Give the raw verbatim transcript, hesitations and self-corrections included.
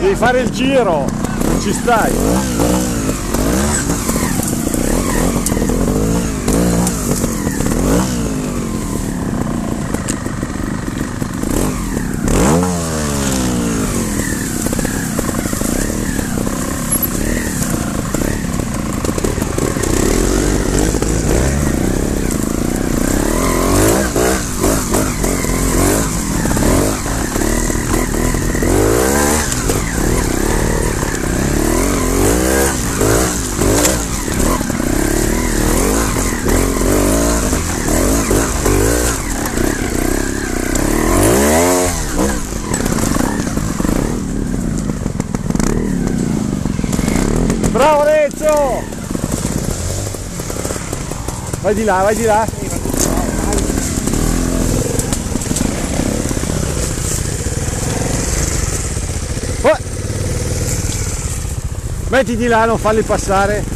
Devi fare il giro, non ci stai. Bravo Rezzo! Vai di là, vai di là! Oh. Metti di là, non farli passare!